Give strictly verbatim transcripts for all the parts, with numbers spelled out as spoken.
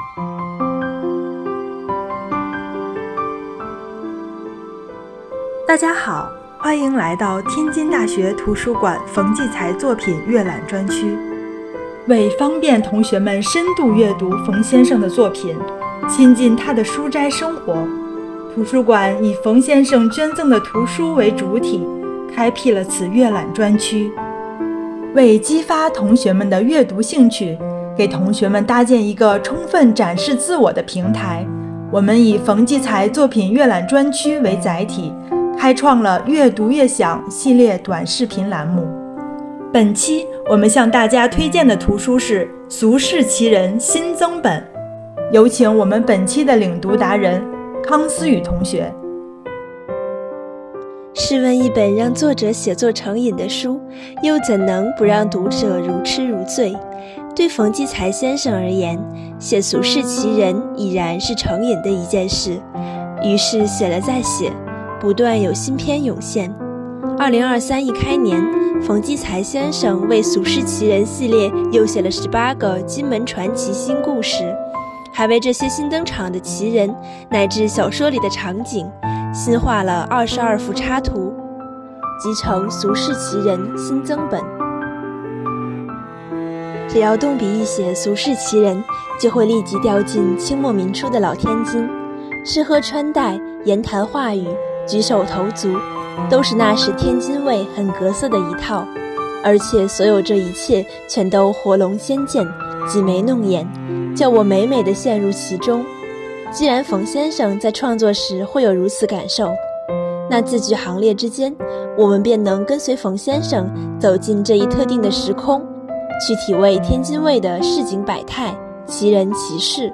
大家好，欢迎来到天津大学图书馆冯骥才作品阅览专区。为方便同学们深度阅读冯先生的作品，亲近他的书斋生活，图书馆以冯先生捐赠的图书为主体，开辟了此阅览专区。为激发同学们的阅读兴趣，给同学们搭建一个充分展示自我的平台，我们以冯骥才作品阅览专区为载体，开创了阅读悦享系列短视频栏目。本期我们向大家推荐的图书是《俗世奇人》新增本，有请我们本期的领读达人康思雨同学。 试问一本让作者写作成瘾的书，又怎能不让读者如痴如醉？对冯骥才先生而言，写俗世奇人已然是成瘾的一件事，于是写了再写，不断有新篇涌现。二零二三一开年，冯骥才先生为俗世奇人系列又写了十八个金门传奇新故事，还为这些新登场的奇人乃至小说里的场景新画了二十二幅插图，集成《俗世奇人》新增本。只要动笔一写《俗世奇人》，就会立即掉进清末民初的老天津，吃喝穿戴、言谈话语、举手投足，都是那时天津卫很格色的一套，而且所有这一切全都活龙鲜见，挤眉弄眼，叫我美美地陷入其中。既然冯先生在创作时会有如此感受，那字句行列之间，我们便能跟随冯先生走进这一特定的时空，去体味天津卫的市井百态、奇人奇事。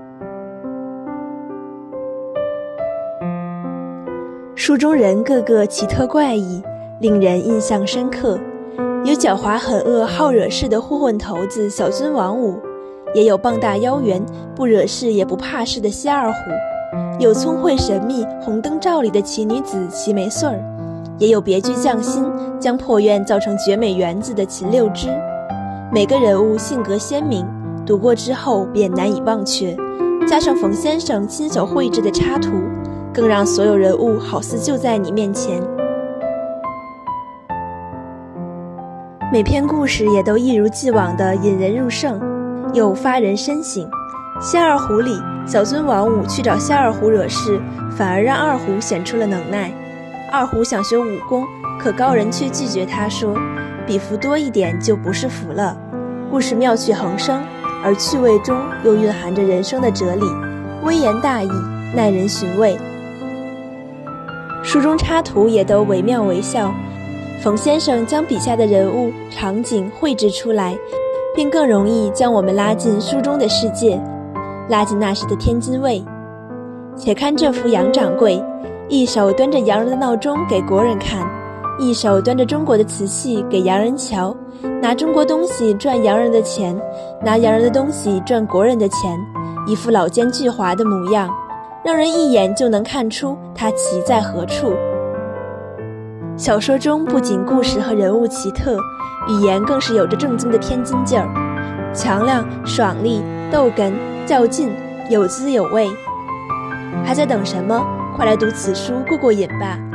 书中人个个奇特怪异，令人印象深刻。有狡猾狠恶、好惹事的混混头子小尊王五，也有膀大腰圆、不惹事也不怕事的西二虎，有聪慧神秘、红灯照里的奇女子齐眉穗儿，也有别具匠心、将破院造成绝美园子的秦六枝。每个人物性格鲜明，读过之后便难以忘却，加上冯先生亲手绘制的插图，更让所有人物好似就在你面前。每篇故事也都一如既往地引人入胜，又发人深省。西二虎里，小尊王五去找西二虎惹事，反而让二虎显出了能耐。二虎想学武功，可高人却拒绝他说，笔符多一点就不是符了。故事妙趣横生，而趣味中又蕴含着人生的哲理，微言大义，耐人寻味。书中插图也都惟妙惟肖，冯先生将笔下的人物场景绘制出来，便更容易将我们拉进书中的世界，拉进那时的天津卫。且看这幅杨掌柜，一手端着洋人的闹钟给国人看，一手端着中国的瓷器给洋人瞧，拿中国东西赚洋人的钱，拿洋人的东西赚国人的钱，一副老奸巨猾的模样，让人一眼就能看出他奇在何处。小说中不仅故事和人物奇特，语言更是有着正宗的天津劲儿，强亮、爽利、逗哏、较劲，有滋有味。还在等什么？快来读此书过过瘾吧。